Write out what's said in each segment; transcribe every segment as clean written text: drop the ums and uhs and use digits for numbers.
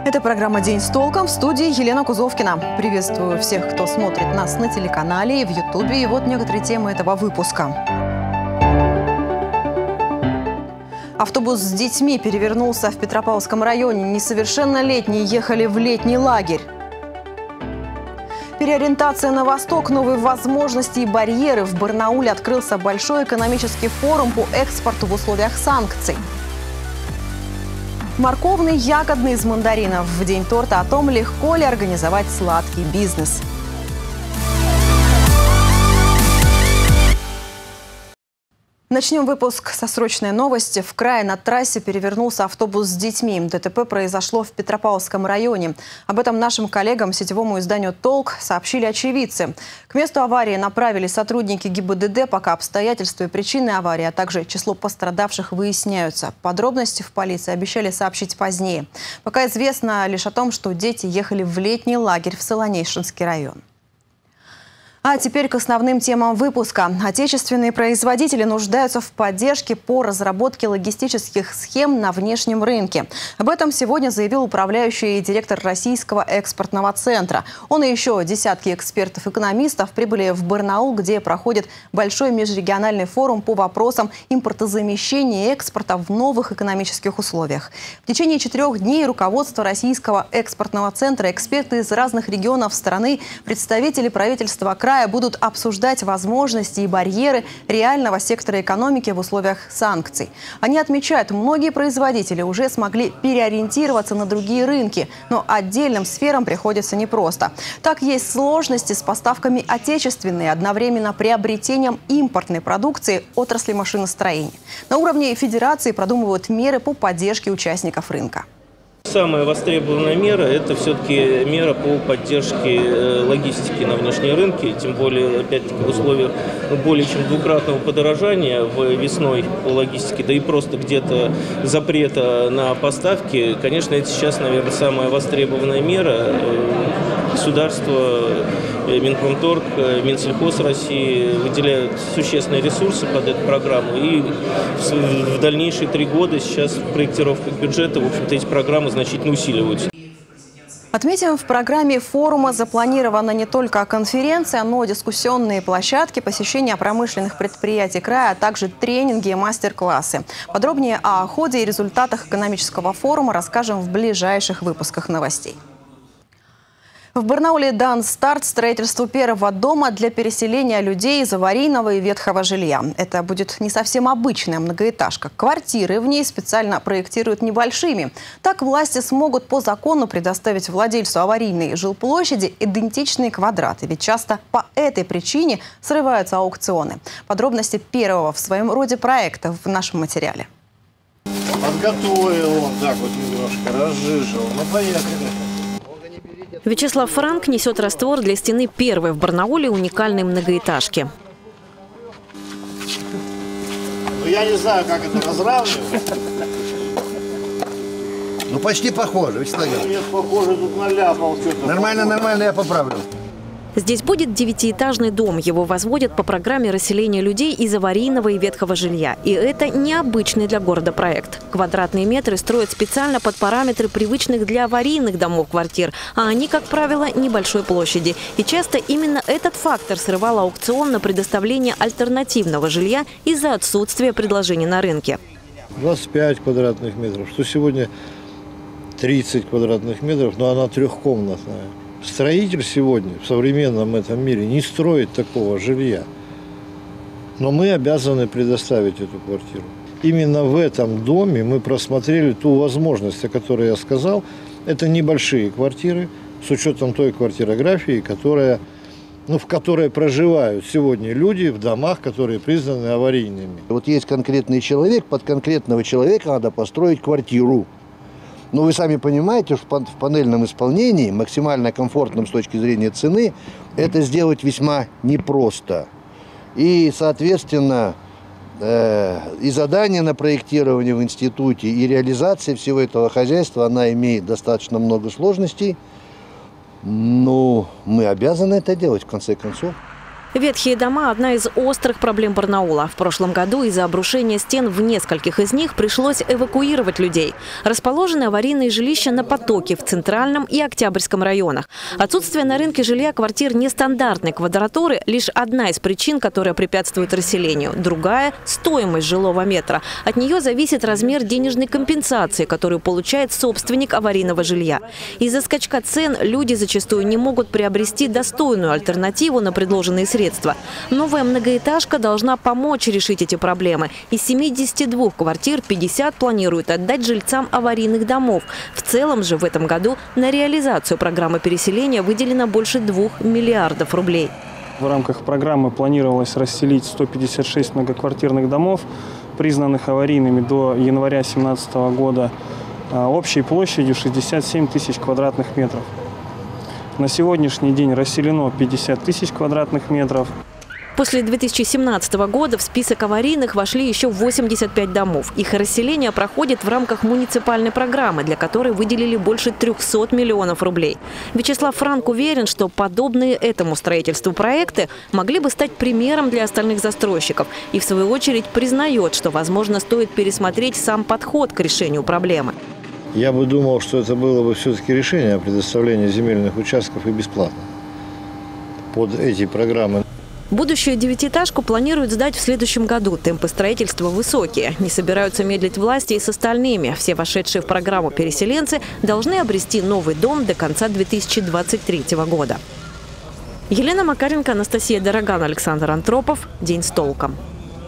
Это программа «День с толком», в студии Елена Кузовкина. Приветствую всех, кто смотрит нас на телеканале и в Ютубе. И вот некоторые темы этого выпуска. Автобус с детьми перевернулся в Петропавловском районе. Несовершеннолетние ехали в летний лагерь. Переориентация на восток, новые возможности и барьеры. В Барнауле открылся большой экономический форум по экспорту в условиях санкций. Морковный, ягодный из мандаринов. В день торта о том, легко ли организовать сладкий бизнес. Начнем выпуск со срочной новости. В крае на трассе перевернулся автобус с детьми. ДТП произошло в Петропавловском районе. Об этом нашим коллегам, сетевому изданию «Толк», сообщили очевидцы. К месту аварии направили сотрудники ГИБДД. Пока обстоятельства и причины аварии, а также число пострадавших выясняются. Подробности в полиции обещали сообщить позднее. Пока известно лишь о том, что дети ехали в летний лагерь в Солонейшинский район. А теперь к основным темам выпуска. Отечественные производители нуждаются в поддержке по разработке логистических схем на внешнем рынке. Об этом сегодня заявил управляющий директор Российского экспортного центра. Он и еще десятки экспертов-экономистов прибыли в Барнаул, где проходит большой межрегиональный форум по вопросам импортозамещения и экспорта в новых экономических условиях. В течение 4 дней руководство Российского экспортного центра, эксперты из разных регионов страны, представители правительства края будут обсуждать возможности и барьеры реального сектора экономики в условиях санкций. Они отмечают, многие производители уже смогли переориентироваться на другие рынки, но отдельным сферам приходится непросто. Так, есть сложности с поставками отечественной, одновременно приобретением импортной продукции отрасли машиностроения. На уровне федерации продумывают меры по поддержке участников рынка. Самая востребованная мера – это все-таки мера по поддержке логистики на внешние рынки, тем более, опять-таки, в условиях более чем двукратного подорожания весной по логистике, да и просто где-то запрета на поставки. Конечно, это сейчас, наверное, самая востребованная мера. Государство, Минпромторг, Минсельхоз России выделяют существенные ресурсы под эту программу. И в дальнейшие 3 года сейчас в проектировках бюджета, в общем-то, эти программы значительно усиливаются. Отметим, в программе форума запланирована не только конференция, но и дискуссионные площадки, посещение промышленных предприятий края, а также тренинги и мастер-классы. Подробнее о ходе и результатах экономического форума расскажем в ближайших выпусках новостей. В Барнауле дан старт строительству первого дома для переселения людей из аварийного и ветхого жилья. Это будет не совсем обычная многоэтажка. Квартиры в ней специально проектируют небольшими. Так власти смогут по закону предоставить владельцу аварийной жилплощади идентичные квадраты. Ведь часто по этой причине срываются аукционы. Подробности первого в своем роде проекта в нашем материале. Подготовил он так вот немножко, разжижил. Ну, поехали. Вячеслав Франк несет раствор для стены первой в Барнауле уникальной многоэтажки. Ну, я не знаю, как это разравнивать. Ну, почти похоже, Вячеслав. Нет, похоже, тут наляпал что-то. Нормально, нормально, я поправлю. Здесь будет 9-этажный дом. Его возводят по программе расселения людей из аварийного и ветхого жилья. И это необычный для города проект. Квадратные метры строят специально под параметры привычных для аварийных домов квартир. А они, как правило, небольшой площади. И часто именно этот фактор срывал аукцион на предоставление альтернативного жилья из-за отсутствия предложений на рынке. 25 квадратных метров, что сегодня 30 квадратных метров, но она трехкомнатная. Строитель сегодня в современном этом мире не строит такого жилья. Но мы обязаны предоставить эту квартиру. Именно в этом доме мы просмотрели ту возможность, о которой я сказал. Это небольшие квартиры с учетом той квартирографии, в которой проживают сегодня люди в домах, которые признаны аварийными. Вот есть конкретный человек, под конкретного человека надо построить квартиру. Но вы сами понимаете, что в панельном исполнении, максимально комфортном с точки зрения цены, это сделать весьма непросто. И, соответственно, и задание на проектирование в институте, и реализация всего этого хозяйства, она имеет достаточно много сложностей. Но мы обязаны это делать, в конце концов. Ветхие дома – одна из острых проблем Барнаула. В прошлом году из-за обрушения стен в нескольких из них пришлось эвакуировать людей. Расположены аварийные жилища на Потоке в Центральном и Октябрьском районах. Отсутствие на рынке жилья квартир нестандартной квадратуры – лишь одна из причин, которая препятствует расселению. Другая – стоимость жилого метра. От нее зависит размер денежной компенсации, которую получает собственник аварийного жилья. Из-за скачка цен люди зачастую не могут приобрести достойную альтернативу на предложенные средства. Новая многоэтажка должна помочь решить эти проблемы. Из 72 квартир 50 планируют отдать жильцам аварийных домов. В целом же в этом году на реализацию программы переселения выделено больше 2 миллиардов рублей. В рамках программы планировалось расселить 156 многоквартирных домов, признанных аварийными до января 2017 года, общей площадью 67 тысяч квадратных метров. На сегодняшний день расселено 50 тысяч квадратных метров. После 2017 года в список аварийных вошли еще 85 домов. Их расселение проходит в рамках муниципальной программы, для которой выделили больше 300 миллионов рублей. Вячеслав Франк уверен, что подобные этому строительству проекты могли бы стать примером для остальных застройщиков. И в свою очередь признает, что, возможно, стоит пересмотреть сам подход к решению проблемы. Я бы думал, что это было бы все-таки решение о предоставлении земельных участков и бесплатно под эти программы. Будущую девятиэтажку планируют сдать в следующем году. Темпы строительства высокие. Не собираются медлить власти и с остальными. Все вошедшие в программу переселенцы должны обрести новый дом до конца 2023 года. Елена Макаренко, Анастасия Дороган, Александр Антропов. День с толком.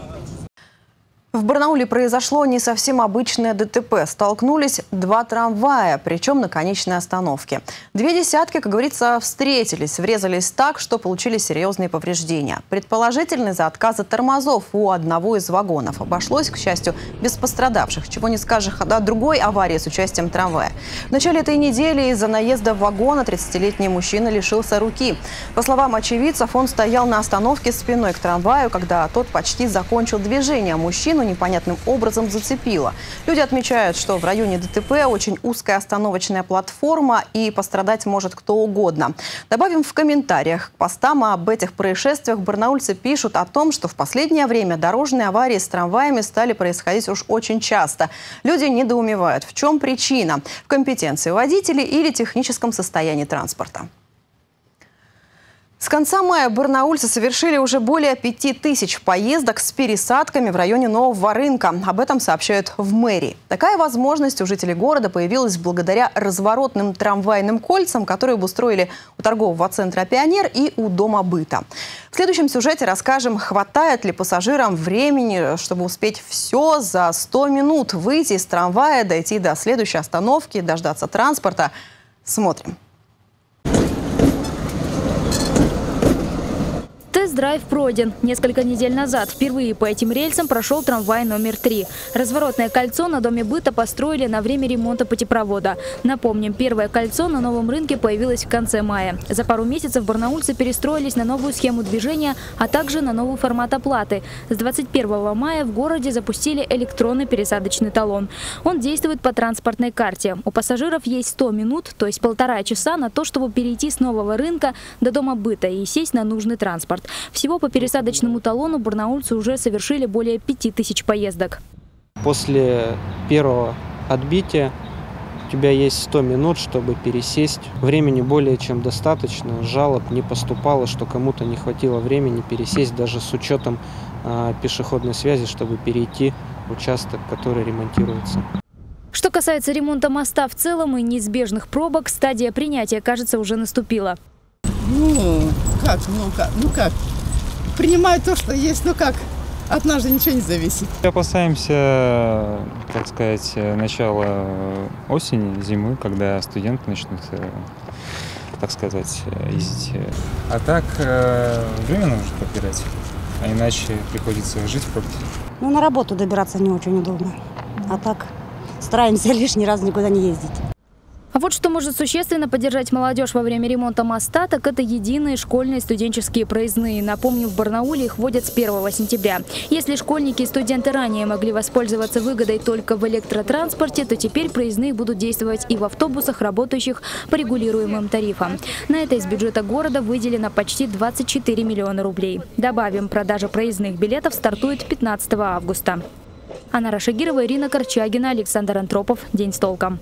В Барнауле произошло не совсем обычное ДТП. Столкнулись два трамвая, причем на конечной остановке. Две десятки, как говорится, встретились, врезались так, что получили серьезные повреждения. Предположительно, из-за отказа тормозов у одного из вагонов. Обошлось, к счастью, без пострадавших. Чего не скажешь о другой аварии с участием трамвая. В начале этой недели из-за наезда вагона 30-летний мужчина лишился руки. По словам очевидцев, он стоял на остановке спиной к трамваю, когда тот почти закончил движение. Мужчину непонятным образом зацепило. Люди отмечают, что в районе ДТП очень узкая остановочная платформа и пострадать может кто угодно. Добавим в комментариях к постам об этих происшествиях. Барнаульцы пишут о том, что в последнее время дорожные аварии с трамваями стали происходить уж очень часто. Люди недоумевают, в чем причина – в компетенции водителей или техническом состоянии транспорта. С конца мая барнаульцы совершили уже более 5000 поездок с пересадками в районе Нового рынка. Об этом сообщают в мэрии. Такая возможность у жителей города появилась благодаря разворотным трамвайным кольцам, которые обустроили у торгового центра «Пионер» и у Дома быта. В следующем сюжете расскажем, хватает ли пассажирам времени, чтобы успеть все за 100 минут выйти из трамвая, дойти до следующей остановки, дождаться транспорта. Смотрим. Тест-драйв пройден. Несколько недель назад впервые по этим рельсам прошел трамвай номер 3. Разворотное кольцо на Доме быта построили на время ремонта путепровода. Напомним, первое кольцо на Новом рынке появилось в конце мая. За пару месяцев барнаульцы перестроились на новую схему движения, а также на новый формат оплаты. С 21 мая в городе запустили электронный пересадочный талон. Он действует по транспортной карте. У пассажиров есть 100 минут, то есть 1,5 часа на то, чтобы перейти с Нового рынка до Дома быта и сесть на нужный транспорт. Всего по пересадочному талону барнаульцы уже совершили более 5000 поездок. После первого отбития у тебя есть 100 минут, чтобы пересесть. Времени более чем достаточно. Жалоб не поступало, что кому-то не хватило времени пересесть, даже с учетом пешеходной связи, чтобы перейти в участок, который ремонтируется. Что касается ремонта моста в целом и неизбежных пробок, стадия принятия, кажется, уже наступила. Ну как? Принимаю то, что есть, но как? От нас же ничего не зависит. Опасаемся, так сказать, начала осени, зимы, когда студенты начнут, так сказать, ездить. А так, время нужно подбирать, а иначе приходится жить в пробке. Ну, на работу добираться не очень удобно. А так, стараемся лишний раз никуда не ездить. А вот что может существенно поддержать молодежь во время ремонта моста, так это единые школьные студенческие проездные. Напомню, в Барнауле их вводят с 1 сентября. Если школьники и студенты ранее могли воспользоваться выгодой только в электротранспорте, то теперь проездные будут действовать и в автобусах, работающих по регулируемым тарифам. На это из бюджета города выделено почти 24 миллиона рублей. Добавим, продажа проездных билетов стартует 15 августа. Анна Рашагирова, Ирина Корчагина, Александр Антропов. День с толком.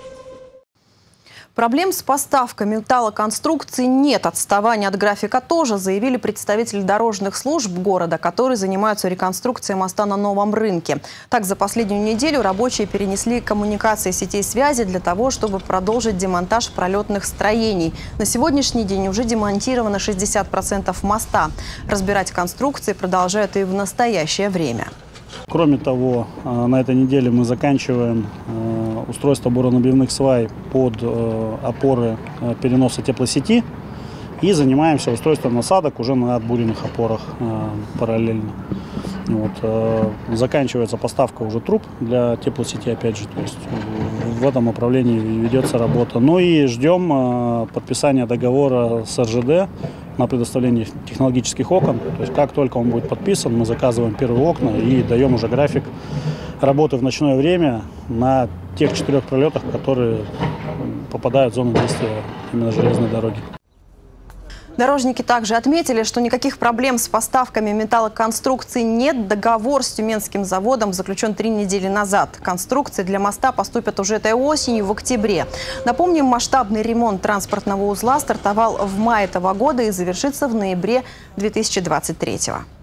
Проблем с поставкой металлоконструкций нет. Отставания от графика тоже, заявили представители дорожных служб города, которые занимаются реконструкцией моста на Новом рынке. Так, за последнюю неделю рабочие перенесли коммуникации сетей связи для того, чтобы продолжить демонтаж пролетных строений. На сегодняшний день уже демонтировано 60% моста. Разбирать конструкции продолжают и в настоящее время. Кроме того, на этой неделе мы заканчиваем устройство буронабивных свай под опоры переноса теплосети и занимаемся устройством насадок уже на отбуренных опорах параллельно. Вот. Заканчивается поставка уже труб для теплосети, опять же, то есть в этом направлении ведется работа. Ну и ждем подписания договора с РЖД на предоставление технологических окон. То есть как только он будет подписан, мы заказываем первые окна и даем уже график работы в ночное время на тех 4 пролетах, которые попадают в зону действия именно железной дороги. Дорожники также отметили, что никаких проблем с поставками металлоконструкций нет. Договор с тюменским заводом заключен 3 недели назад. Конструкции для моста поступят уже этой осенью, в октябре. Напомним, масштабный ремонт транспортного узла стартовал в мае этого года и завершится в ноябре 2023.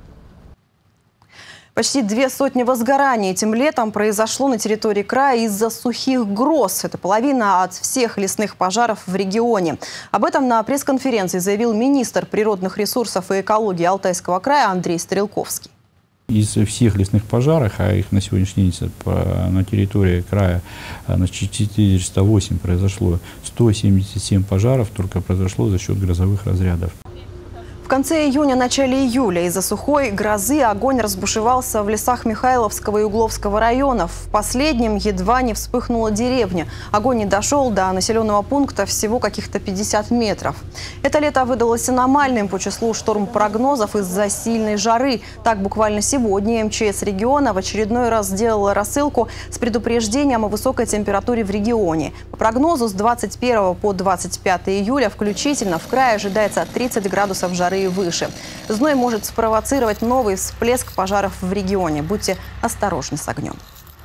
Почти 200 возгораний этим летом произошло на территории края из-за сухих гроз. Это половина от всех лесных пожаров в регионе. Об этом на пресс-конференции заявил министр природных ресурсов и экологии Алтайского края Андрей Стрелковский. Из всех лесных пожаров, а их на сегодняшний день на территории края 408 произошло, 177 пожаров только произошло за счет грозовых разрядов. В конце июня, начале июля из-за сухой грозы огонь разбушевался в лесах Михайловского и Угловского районов. В последнем едва не вспыхнула деревня. Огонь не дошел до населенного пункта всего каких-то 50 метров. Это лето выдалось аномальным по числу шторм-прогнозов из-за сильной жары. Так, буквально сегодня МЧС региона в очередной раз сделала рассылку с предупреждением о высокой температуре в регионе. По прогнозу, с 21 по 25 июля включительно в крае ожидается 30 градусов жары и выше. Зной может спровоцировать новый всплеск пожаров в регионе. Будьте осторожны с огнем.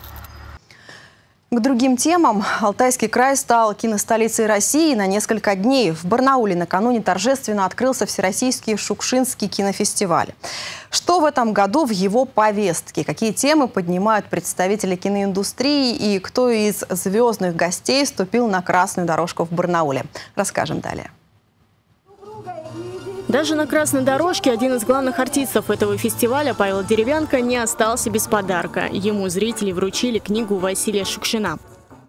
К другим темам. Алтайский край стал киностолицей России на несколько дней. В Барнауле накануне торжественно открылся Всероссийский Шукшинский кинофестиваль. Что в этом году в его повестке? Какие темы поднимают представители киноиндустрии? И кто из звездных гостей ступил на красную дорожку в Барнауле? Расскажем далее. Даже на красной дорожке один из главных артистов этого фестиваля, Павел Деревянко, не остался без подарка. Ему зрители вручили книгу Василия Шукшина.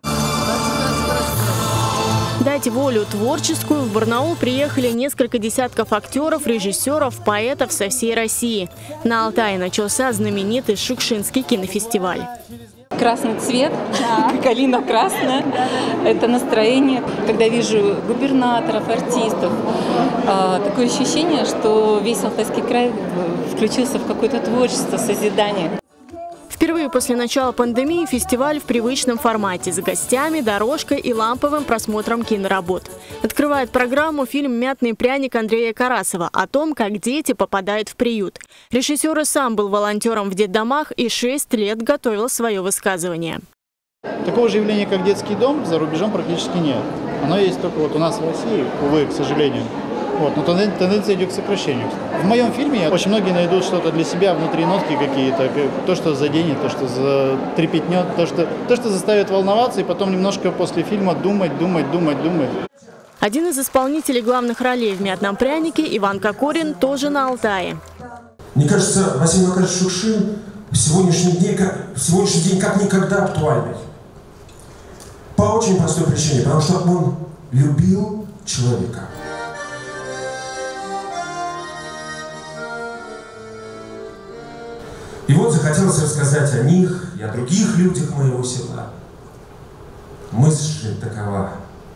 Дать волю творческую в Барнаул приехали несколько десятков актеров, режиссеров, поэтов со всей России. На Алтае начался знаменитый Шукшинский кинофестиваль. Красный цвет, калина красная, это настроение. Когда вижу губернаторов, артистов, такое ощущение, что весь Алтайский край включился в какое-то творчество, созидание. Впервые после начала пандемии фестиваль в привычном формате с гостями, дорожкой и ламповым просмотром киноработ. Открывает программу фильм «Мятный пряник» Андрея Карасова о том, как дети попадают в приют. Режиссер и сам был волонтером в детдомах и 6 лет готовил свое высказывание. Такого же явления, как детский дом, за рубежом практически нет. Оно есть только вот у нас в России, увы, к сожалению. Вот, но тенденция идет к сокращению. В моем фильме очень многие найдут что-то для себя, внутри нотки какие-то, то, что заденет, то, что затрепетнет, то, что заставит волноваться, и потом немножко после фильма думать. Один из исполнителей главных ролей в «Мятном прянике» Иван Кокорин тоже на Алтае. Мне кажется, Василий Николаевич Шукшин в сегодняшний день как никогда актуальный. По очень простой причине, потому что он любил человека. И вот захотелось рассказать о них и о других людях моего села. Мысль же такова.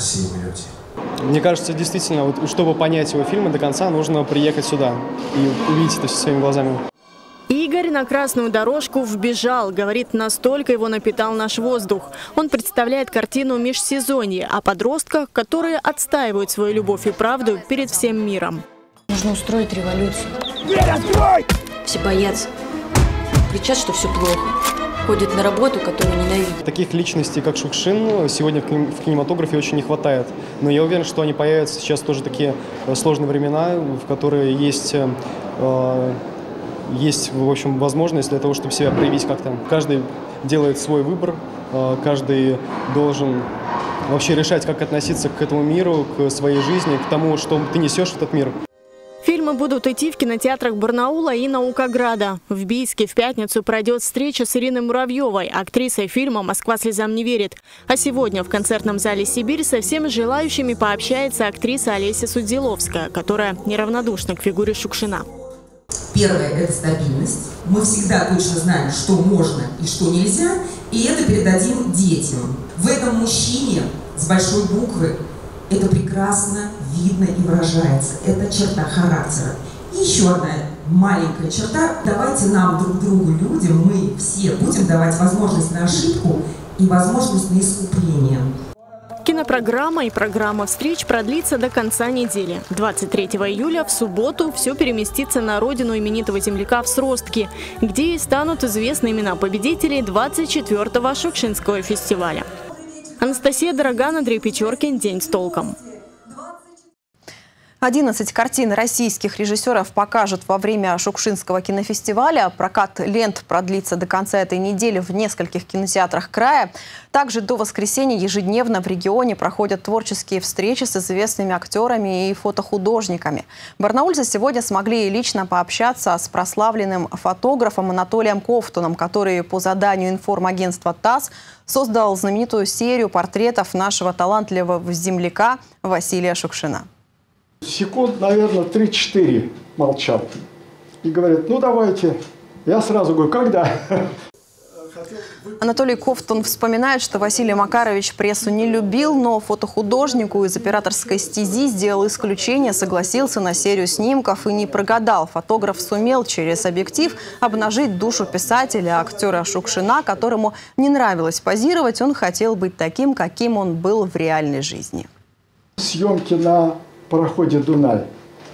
красивые люди. Мне кажется, действительно, вот, чтобы понять его фильмы до конца, нужно приехать сюда и увидеть это все своими глазами. Игорь на красную дорожку вбежал. Говорит, настолько его напитал наш воздух. Он представляет картину межсезонья о подростках, которые отстаивают свою любовь и правду перед всем миром. Нужно устроить революцию. Дверь открой! Все боятся. Кричат, что все плохо. Ходят на работу, которую ненавидят. Таких личностей, как Шукшин, сегодня в кинематографе очень не хватает. Но я уверен, что они появятся сейчас тоже такие сложные времена, в которые есть, в общем, возможность для того, чтобы себя проявить как-то. Каждый делает свой выбор, каждый должен вообще решать, как относиться к этому миру, к своей жизни, к тому, что ты несешь в этот мир. Фильмы будут идти в кинотеатрах Барнаула и Наукограда. В Бийске в пятницу пройдет встреча с Ириной Муравьевой, актрисой фильма «Москва слезам не верит». А сегодня в концертном зале «Сибирь» со всеми желающими пообщается актриса Олеся Судзиловская, которая неравнодушна к фигуре Шукшина. Первое – это стабильность. Мы всегда точно знаем, что можно и что нельзя, и это передадим детям. В этом мужчине с большой буквы это прекрасно видно и выражается. Это черта характера. И еще одна маленькая черта. Давайте нам друг другу, людям, мы все будем давать возможность на ошибку и возможность на искупление. Кинопрограмма и программа встреч продлится до конца недели. 23 июля в субботу все переместится на родину именитого земляка в Сростки, где и станут известны имена победителей 24-го Шукшинского фестиваля. Анастасия Дороган, Андрей Печоркин. День с толком. 11 картин российских режиссеров покажут во время Шукшинского кинофестиваля. Прокат лент продлится до конца этой недели в нескольких кинотеатрах края. Также до воскресенья ежедневно в регионе проходят творческие встречи с известными актерами и фотохудожниками. Барнаульцы сегодня смогли лично пообщаться с прославленным фотографом Анатолием Ковтуном, который по заданию информагентства ТАСС создал знаменитую серию портретов нашего талантливого земляка Василия Шукшина. Секунд, наверное, 3-4 молчал. И говорят, ну давайте. Я сразу говорю, когда? Анатолий Ковтун вспоминает, что Василий Макарович прессу не любил, но фотохудожнику из операторской стези сделал исключение, согласился на серию снимков и не прогадал. Фотограф сумел через объектив обнажить душу писателя, актера Шукшина, которому не нравилось позировать. Он хотел быть таким, каким он был в реальной жизни. Съемки на пароходе «Дунай».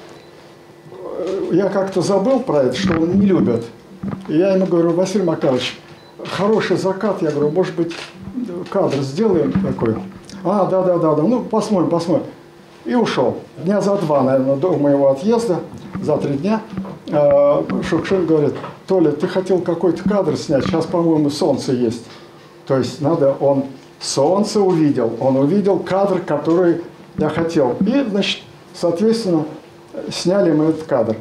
Я как-то забыл про это, что он не любит. И я ему говорю, Василий Макарович, хороший закат. Я говорю, может быть, кадр сделаем такой? А, да. Ну, посмотрим. И ушел. Дня за 2, наверное, до моего отъезда, за 3 дня, Шукшин говорит, Толя, ты хотел какой-то кадр снять, сейчас, по-моему, солнце есть. То есть надо, он солнце увидел, он увидел кадр, который я хотел. И, значит, соответственно, сняли мы этот кадр.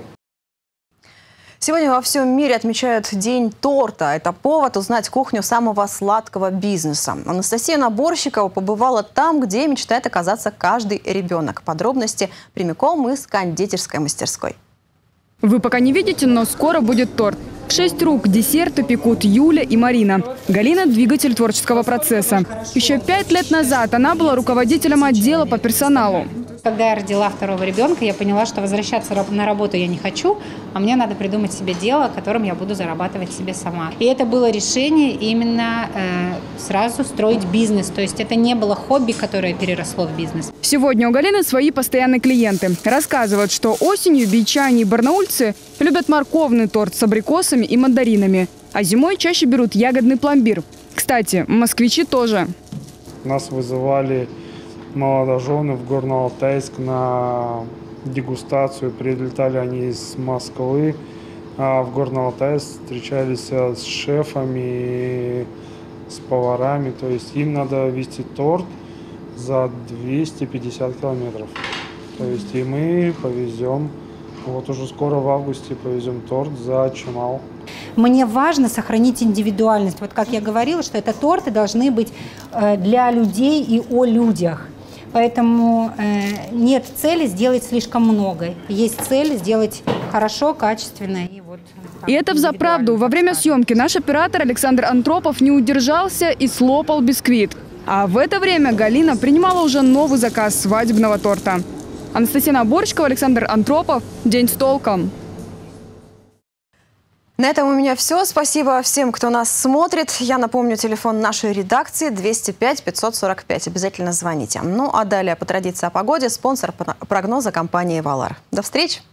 Сегодня во всем мире отмечают День торта. Это повод узнать кухню самого сладкого бизнеса. Анастасия Наборщикова побывала там, где мечтает оказаться каждый ребенок. Подробности прямиком из кондитерской мастерской. Вы пока не видите, но скоро будет торт. В 6 рук десерты пекут Юля и Марина. Галина – двигатель творческого процесса. Еще 5 лет назад она была руководителем отдела по персоналу. Когда я родила второго ребенка, я поняла, что возвращаться на работу я не хочу, а мне надо придумать себе дело, которым я буду зарабатывать себе сама. И это было решение именно сразу строить бизнес. То есть это не было хобби, которое переросло в бизнес. Сегодня у Галины свои постоянные клиенты. Рассказывают, что осенью бичане и барнаульцы любят морковный торт с абрикосами и мандаринами. А зимой чаще берут ягодный пломбир. Кстати, москвичи тоже. Нас вызывали молодожены в Горно-Алтайск на дегустацию. Прилетали они из Москвы, а в Горно-Алтайск встречались с шефами, с поварами. То есть им надо везти торт за 250 километров. То есть и мы повезем, вот уже скоро в августе повезем торт за Чумал. Мне важно сохранить индивидуальность. Вот как я говорила, что это торты должны быть для людей и о людях. Поэтому нет цели сделать слишком много. Есть цель сделать хорошо, качественно. И это взаправду. Во время съемки наш оператор Александр Антропов не удержался и слопал бисквит. А в это время Галина принимала уже новый заказ свадебного торта. Анастасия Наборчикова, Александр Антропов. День с толком. На этом у меня все. Спасибо всем, кто нас смотрит. Я напомню, телефон нашей редакции 205 545. Обязательно звоните. Ну а далее, по традиции о погоде, спонсор прогноза компании «Валар». До встречи!